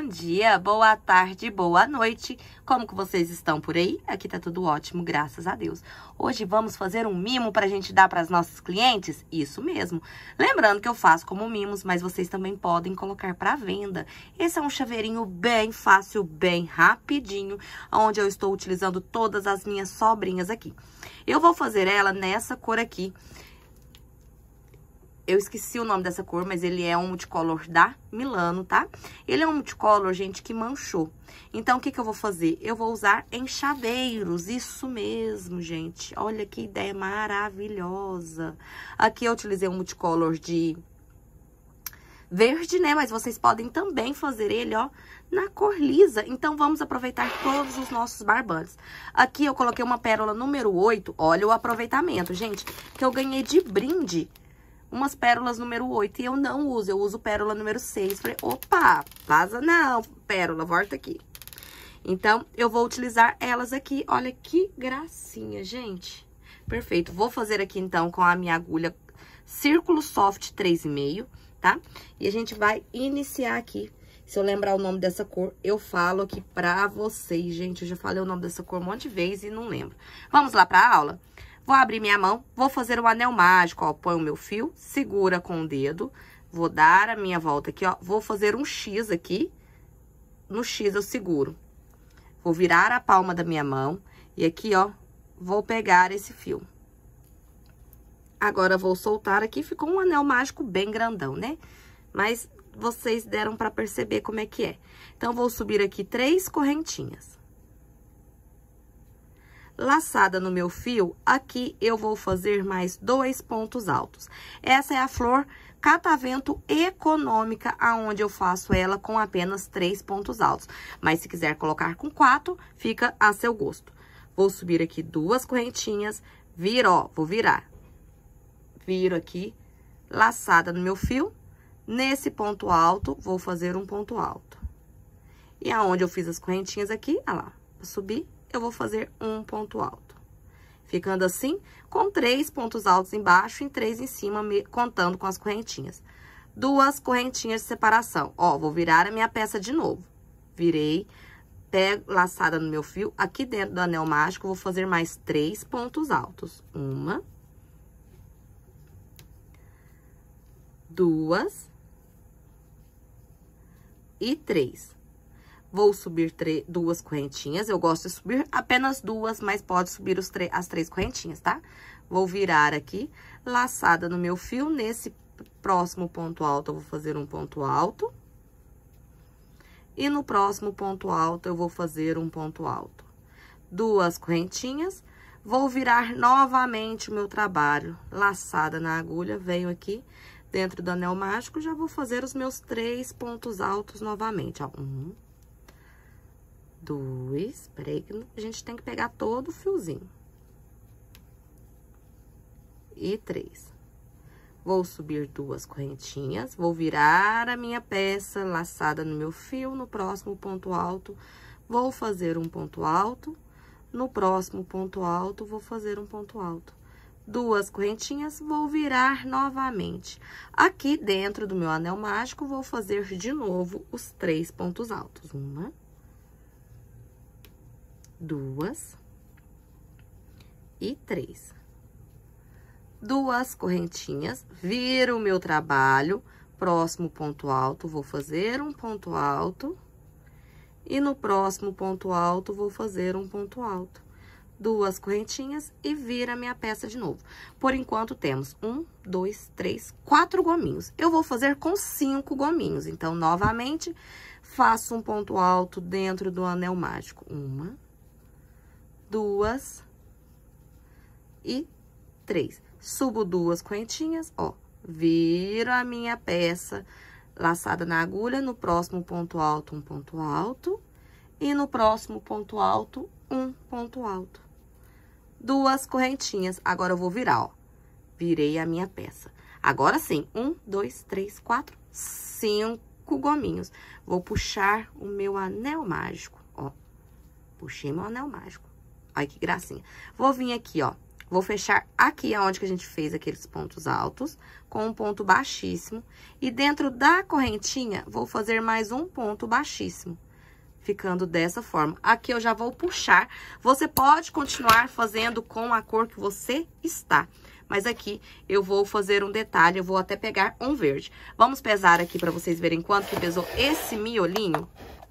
dia, boa tarde, boa noite. Como que vocês estão por aí? Aqui tá tudo ótimo, graças a Deus. Hoje vamos fazer um mimo pra gente dar para as nossas clientes? Isso mesmo. Lembrando que eu faço como mimos, mas vocês também podem colocar para venda. Esse é um chaveirinho bem fácil, bem rapidinho, onde eu estou utilizando todas as minhas sobrinhas aqui. Eu vou fazer ela nessa cor aqui. Eu esqueci o nome dessa cor, mas ele é um multicolor da Milano, tá? Ele é um multicolor, gente, que manchou. Então, o que que eu vou fazer? Eu vou usar em chaveiros, isso mesmo, gente. Olha que ideia maravilhosa. Aqui eu utilizei um multicolor de verde, né? Mas vocês podem também fazer ele, ó, na cor lisa. Então, vamos aproveitar todos os nossos barbantes. Aqui eu coloquei uma pérola número 8. Olha o aproveitamento, gente, que eu ganhei de brinde. Umas pérolas número 8 e eu não uso, eu uso pérola número 6. Falei, opa, vaza não, pérola, volta aqui. Então, eu vou utilizar elas aqui. Olha que gracinha, gente. Perfeito. Vou fazer aqui, então, com a minha agulha Círculo Soft 3,5, tá? E a gente vai iniciar aqui. Se eu lembrar o nome dessa cor, eu falo aqui pra vocês, gente. Eu já falei o nome dessa cor um monte de vezes e não lembro. Vamos lá pra aula? Vou abrir minha mão, vou fazer o anel mágico, ó, põe o meu fio, segura com o dedo, vou dar a minha volta aqui, ó, vou fazer um X aqui, no X eu seguro. Vou virar a palma da minha mão e aqui, ó, vou pegar esse fio. Agora, vou soltar aqui, ficou um anel mágico bem grandão, né? Mas vocês deram pra perceber como é que é. Então, vou subir aqui 3 correntinhas. Laçada no meu fio, aqui eu vou fazer mais 2 pontos altos. Essa é a flor catavento econômica, aonde eu faço ela com apenas 3 pontos altos. Mas se quiser colocar com 4, fica a seu gosto. Vou subir aqui 2 correntinhas, viro, ó, vou virar. Viro aqui, laçada no meu fio. Nesse ponto alto, vou fazer um ponto alto. E aonde eu fiz as correntinhas aqui, olha lá, vou subir. Eu vou fazer um ponto alto. Ficando assim, com 3 pontos altos embaixo e 3 em cima, contando com as correntinhas. 2 correntinhas de separação. Ó, vou virar a minha peça de novo. Virei, pego laçada no meu fio. Aqui dentro do anel mágico, vou fazer mais 3 pontos altos. 1, 2 e 3. Vou subir 2 correntinhas, eu gosto de subir apenas 2, mas pode subir as 3 correntinhas, tá? Vou virar aqui, laçada no meu fio, nesse próximo ponto alto eu vou fazer um ponto alto. E no próximo ponto alto eu vou fazer um ponto alto. 2 correntinhas, vou virar novamente o meu trabalho, laçada na agulha, venho aqui dentro do anel mágico, já vou fazer os meus 3 pontos altos novamente, ó. 1, 2, peraí que a gente tem que pegar todo o fiozinho. E 3. Vou subir 2 correntinhas, vou virar a minha peça laçada no meu fio, no próximo ponto alto, vou fazer um ponto alto, no próximo ponto alto, vou fazer um ponto alto. 2 correntinhas, vou virar novamente. Aqui dentro do meu anel mágico, vou fazer de novo os 3 pontos altos. 1, 2 e 3. 2 correntinhas, viro o meu trabalho, próximo ponto alto, vou fazer um ponto alto. E no próximo ponto alto, vou fazer um ponto alto. 2 correntinhas e vira a minha peça de novo. Por enquanto, temos 1, 2, 3, 4 gominhos. Eu vou fazer com 5 gominhos. Então, novamente, faço um ponto alto dentro do anel mágico. 1, 2 e 3. Subo 2 correntinhas, ó, viro a minha peça laçada na agulha, no próximo ponto alto, um ponto alto, e no próximo ponto alto, um ponto alto. 2 correntinhas, agora eu vou virar, ó, virei a minha peça. Agora sim, 1, 2, 3, 4, 5 gominhos. Vou puxar o meu anel mágico, ó, puxei meu anel mágico. Olha que gracinha. Vou vir aqui, ó, Vou fechar aqui aonde que a gente fez aqueles pontos altos, com um ponto baixíssimo. E dentro da correntinha, vou fazer mais um ponto baixíssimo, ficando dessa forma. Aqui eu já vou puxar. Você pode continuar fazendo com a cor que você está. Mas aqui eu vou fazer um detalhe, eu vou até pegar um verde. Vamos pesar aqui para vocês verem quanto que pesou esse miolinho.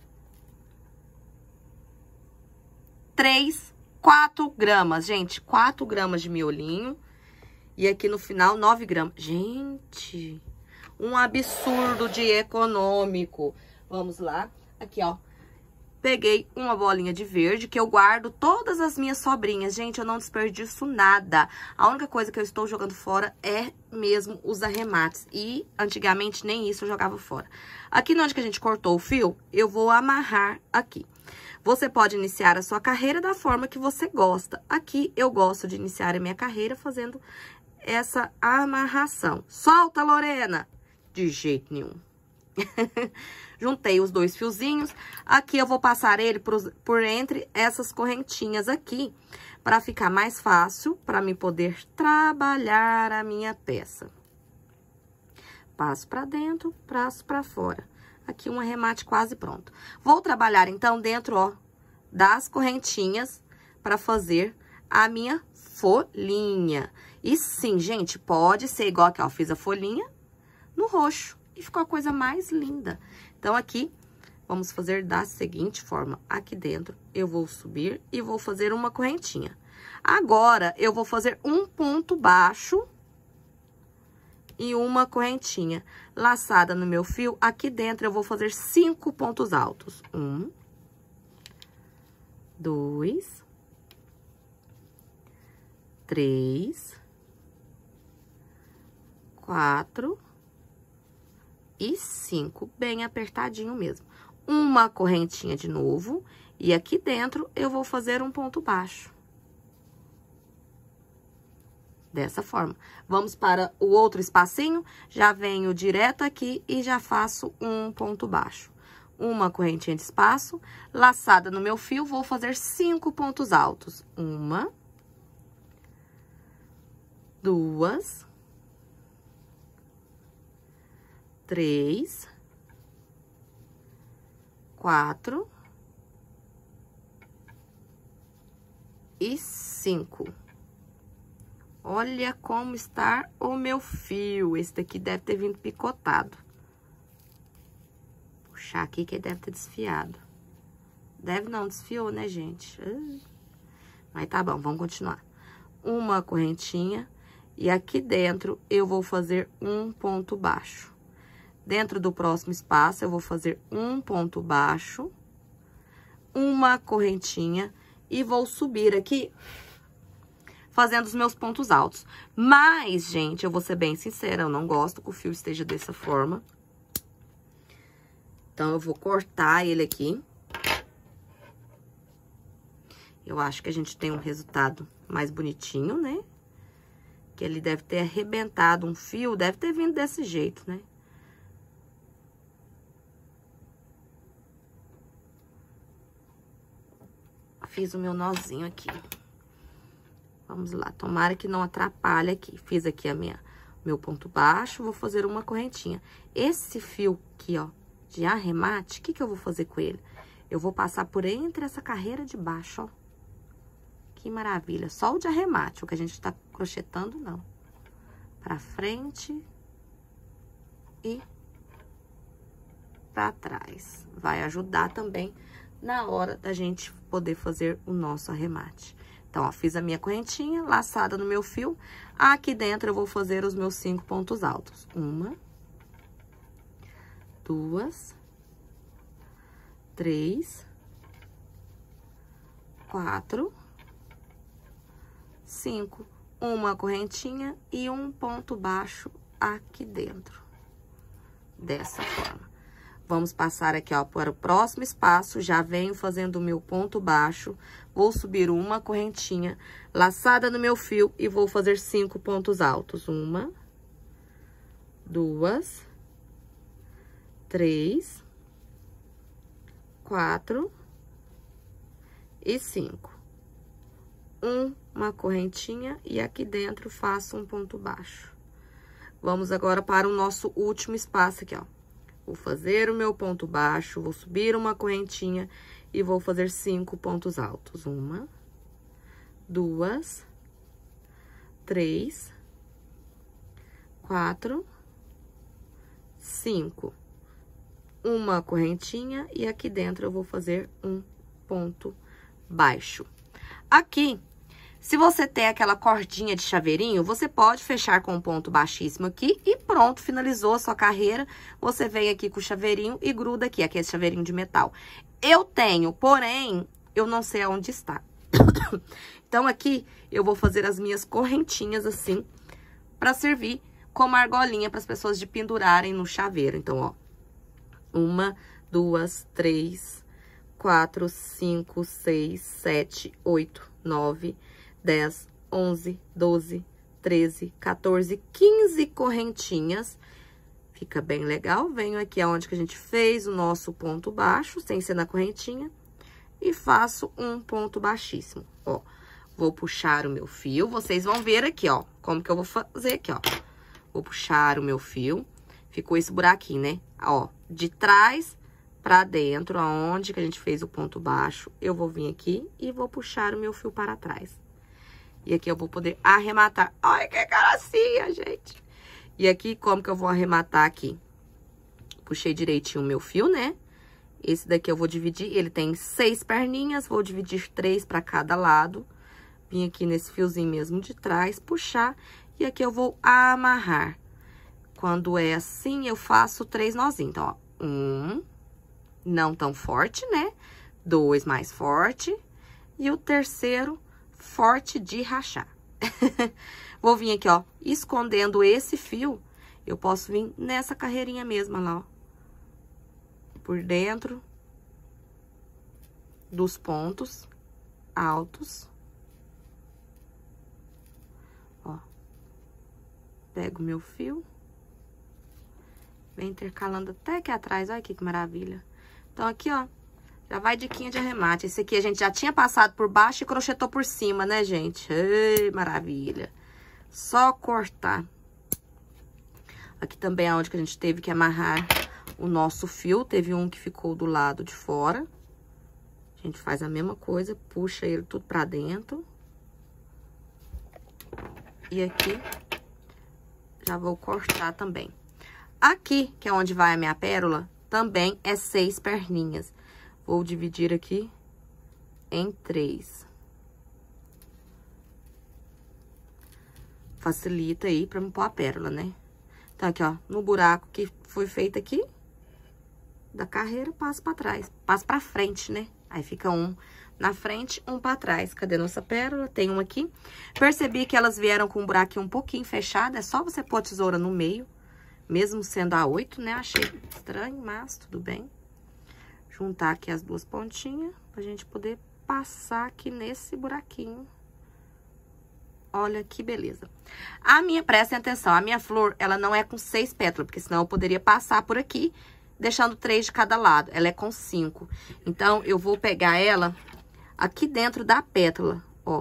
4 gramas, gente, 4 gramas de miolinho. E aqui no final, 9 gramas. Gente, um absurdo de econômico. Vamos lá, aqui, ó. Peguei uma bolinha de verde, que eu guardo todas as minhas sobrinhas. Gente, eu não desperdiço nada. A única coisa que eu estou jogando fora é mesmo os arremates. E, antigamente, nem isso eu jogava fora. Aqui onde que a gente cortou o fio, eu vou amarrar aqui. Você pode iniciar a sua carreira da forma que você gosta. Aqui, eu gosto de iniciar a minha carreira fazendo essa amarração. Solta, Lorena! De jeito nenhum. Juntei os 2 fiozinhos. Aqui eu vou passar ele por entre essas correntinhas aqui, para ficar mais fácil, para mim poder trabalhar a minha peça. Passo para dentro, passo para fora. Aqui um arremate quase pronto. Vou trabalhar então dentro, ó, das correntinhas para fazer a minha folhinha. E sim, gente, pode ser igual aqui, ó, fiz a folhinha no roxo. E ficou a coisa mais linda. Então, aqui, vamos fazer da seguinte forma. Aqui dentro, eu vou subir e vou fazer uma correntinha. Agora, eu vou fazer um ponto baixo e uma correntinha. Laçada no meu fio, aqui dentro eu vou fazer 5 pontos altos. 1, 2, 3, 4... e 5, bem apertadinho mesmo. Uma correntinha de novo, e aqui dentro eu vou fazer um ponto baixo. Dessa forma. Vamos para o outro espacinho, já venho direto aqui e já faço um ponto baixo. Uma correntinha de espaço, laçada no meu fio, vou fazer 5 pontos altos. 1, 2, 3, 4 e 5. Olha como está o meu fio. Esse daqui deve ter vindo picotado. Puxar aqui que ele deve ter desfiado. Deve não, desfiou, né, gente? Mas tá bom, vamos continuar. Uma correntinha e aqui dentro eu vou fazer um ponto baixo. Dentro do próximo espaço, eu vou fazer um ponto baixo, uma correntinha e vou subir aqui, fazendo os meus pontos altos. Mas, gente, eu vou ser bem sincera, eu não gosto que o fio esteja dessa forma. Então, eu vou cortar ele aqui. Eu acho que a gente tem um resultado mais bonitinho, né? Que ele deve ter arrebentado um fio, deve ter vindo desse jeito, né? Fiz o meu nozinho aqui. Vamos lá, tomara que não atrapalhe aqui. Fiz aqui meu ponto baixo, vou fazer uma correntinha. Esse fio aqui, ó, de arremate, o que que eu vou fazer com ele? Eu vou passar por entre essa carreira de baixo, ó. Que maravilha. Só o de arremate, o que a gente tá crochetando, não. Pra frente e pra trás. Vai ajudar também na hora da gente poder fazer o nosso arremate. Então, ó, fiz a minha correntinha, laçada no meu fio. Aqui dentro eu vou fazer os meus 5 pontos altos. 1, 2, 3, 4, 5. Uma correntinha e um ponto baixo aqui dentro. Dessa forma. Vamos passar aqui, ó, para o próximo espaço, já venho fazendo o meu ponto baixo, vou subir uma correntinha, laçada no meu fio e vou fazer 5 pontos altos. 1, 2, 3, 4 e 5. uma correntinha e aqui dentro faço um ponto baixo. Vamos agora para o nosso último espaço aqui, ó. Vou fazer o meu ponto baixo, vou subir uma correntinha e vou fazer 5 pontos altos. 1, 2, 3, 4, 5. Uma correntinha e aqui dentro eu vou fazer um ponto baixo. Aqui, se você tem aquela cordinha de chaveirinho, você pode fechar com um ponto baixíssimo aqui e pronto, finalizou a sua carreira. Você vem aqui com o chaveirinho e gruda aqui, aquele chaveirinho de metal. Eu tenho, porém, eu não sei aonde está. Então, aqui, eu vou fazer as minhas correntinhas assim, pra servir como argolinha para as pessoas de pendurarem no chaveiro. Então, ó, 1, 2, 3, 4, 5, 6, 7, 8, 9, 10, 11, 12, 13, 14, 15 correntinhas. Fica bem legal. Venho aqui aonde que a gente fez o nosso ponto baixo, sem ser na correntinha, e faço um ponto baixíssimo, ó. Vou puxar o meu fio, vocês vão ver aqui, ó, como que eu vou fazer aqui, ó. Vou puxar o meu fio, ficou esse buraquinho, né? Ó, de trás pra dentro, aonde que a gente fez o ponto baixo, eu vou vir aqui e vou puxar o meu fio para trás. E aqui eu vou poder arrematar. Ai, que gracinha, gente! E aqui, como que eu vou arrematar aqui? Puxei direitinho o meu fio, né? Esse daqui eu vou dividir, ele tem 6 perninhas, vou dividir 3 para cada lado. Vim aqui nesse fiozinho mesmo de trás, puxar, e aqui eu vou amarrar. Quando é assim, eu faço 3 nozinhos. Então, ó, 1, não tão forte, né? 2 mais forte, e o terceiro, forte de rachar. Vou vir aqui, ó, escondendo esse fio, eu posso vir nessa carreirinha mesmo, lá, ó. Por dentro dos pontos altos. Ó. Pego o meu fio. Vem intercalando até aqui atrás, olha aqui que maravilha. Então, aqui, ó, já vai diquinha de arremate. Esse aqui a gente já tinha passado por baixo e crochetou por cima, né, gente? Ei, maravilha. Só cortar. Aqui também é onde que a gente teve que amarrar o nosso fio. Teve um que ficou do lado de fora. A gente faz a mesma coisa, puxa ele tudo pra dentro. E aqui, já vou cortar também. Aqui, que é onde vai a minha pérola, também é 6 perninhas. Vou dividir aqui em 3. Facilita aí pra me pôr a pérola, né? Então, aqui, ó, no buraco que foi feito aqui, da carreira, passo pra trás. Passo pra frente, né? Aí fica um na frente, um pra trás. Cadê nossa pérola? Tem uma aqui. Percebi que elas vieram com um buraquinho um pouquinho fechado. É só você pôr a tesoura no meio. Mesmo sendo a 8, né? Achei estranho, mas tudo bem. Juntar aqui as duas pontinhas pra gente poder passar aqui nesse buraquinho. Olha que beleza. A minha, prestem atenção, a minha flor, ela não é com 6 pétalas, porque senão eu poderia passar por aqui, deixando 3 de cada lado. Ela é com 5. Então, eu vou pegar ela aqui dentro da pétala, ó.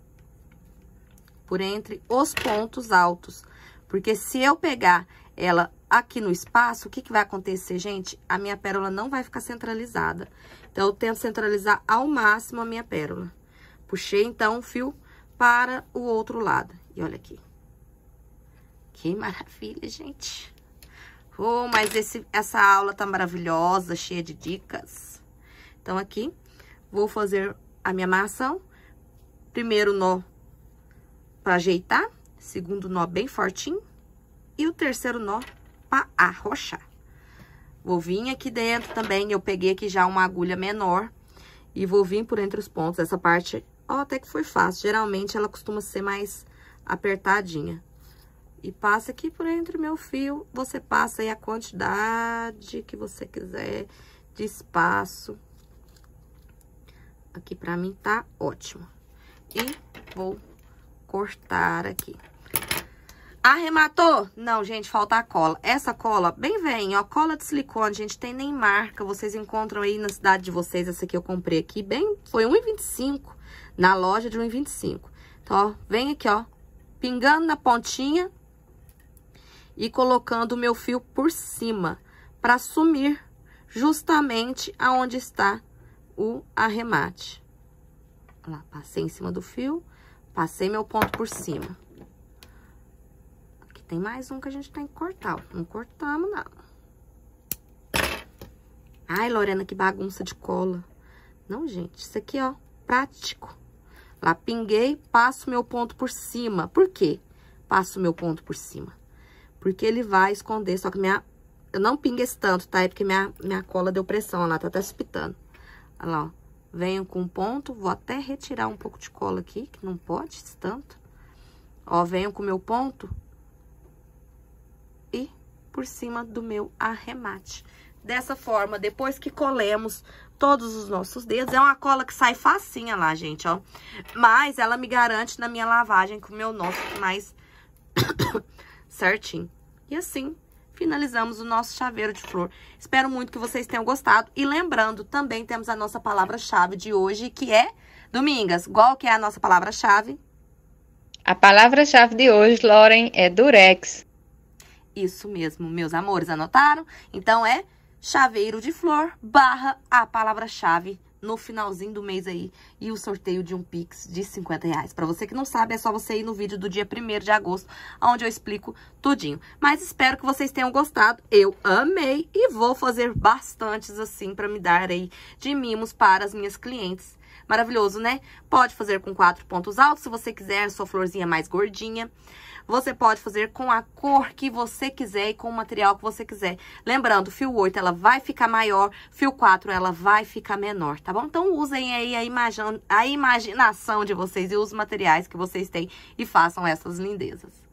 Por entre os pontos altos. Porque se eu pegar ela aqui no espaço, o que que vai acontecer, gente? A minha pérola não vai ficar centralizada. Então, eu tento centralizar ao máximo a minha pérola. Puxei, então, o fio para o outro lado. E olha aqui. Que maravilha, gente. Oh, mas essa aula tá maravilhosa, cheia de dicas. Então, aqui, vou fazer a minha amarração. Primeiro nó para ajeitar. Segundo nó bem fortinho. E o terceiro nó para arrochar. Vou vir aqui dentro também. Eu peguei aqui já uma agulha menor. E vou vir por entre os pontos. Essa parte, ó, até que foi fácil. Geralmente, ela costuma ser mais apertadinha. E passa aqui por entre o meu fio. Você passa aí a quantidade que você quiser de espaço. Aqui pra mim tá ótimo. E vou cortar aqui. Arrematou? Não, gente, falta a cola. Essa cola, bem vem, ó, cola de silicone, gente, tem nem marca. Vocês encontram aí na cidade de vocês. Essa aqui eu comprei aqui, bem, foi R$1,25. Na loja de R$1,25. Então, ó, vem aqui, ó, pingando na pontinha e colocando o meu fio por cima, para sumir justamente aonde está o arremate. Olha lá, passei em cima do fio, passei meu ponto por cima. Aqui tem mais um que a gente tem que cortar, ó. Não cortamos, não. Ai, Lorena, que bagunça de cola. Não, gente, isso aqui, ó, prático. Lá, pinguei, passo meu ponto por cima. Por quê? Passo meu ponto por cima. Porque ele vai esconder, só que eu não pinguei esse tanto, tá? É porque minha cola deu pressão, ela tá até espitando. Olha lá, ó. Venho com um ponto, vou até retirar um pouco de cola aqui, que não pode esse tanto. Ó, venho com o meu ponto e por cima do meu arremate. Dessa forma, depois que colemos todos os nossos dedos, é uma cola que sai facinha lá, gente, ó. Mas ela me garante na minha lavagem que o meu nó fique mais certinho. E assim, finalizamos o nosso chaveiro de flor. Espero muito que vocês tenham gostado. E lembrando, também temos a nossa palavra-chave de hoje, que é... Domingas, qual que é a nossa palavra-chave? A palavra-chave de hoje, Lauren, é durex. Isso mesmo, meus amores, anotaram? Então, é chaveiro de flor / a palavra-chave no finalzinho do mês aí. E o sorteio de um Pix de R$50. Pra você que não sabe, é só você ir no vídeo do dia 1º de agosto, onde eu explico tudinho. Mas espero que vocês tenham gostado. Eu amei e vou fazer bastantes assim pra me dar aí de mimos para as minhas clientes. Maravilhoso, né? Pode fazer com 4 pontos altos, se você quiser, sua florzinha mais gordinha. Você pode fazer com a cor que você quiser e com o material que você quiser. Lembrando, fio 8 ela vai ficar maior, fio 4 ela vai ficar menor, tá bom? Então usem aí a imaginação de vocês e os materiais que vocês têm e façam essas lindezas.